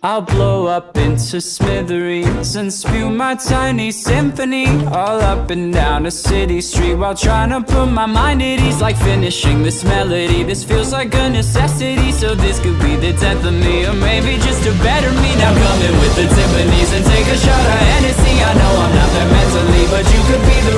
I'll blow up into smithereens and spew my tiny symphony all up and down a city street while trying to put my mind at ease. Like finishing this melody, this feels like a necessity. So this could be the death of me, or maybe just a better me. Now come in with the timpanis and take a shot of Hennessy. I know I'm not there mentally, but you could be the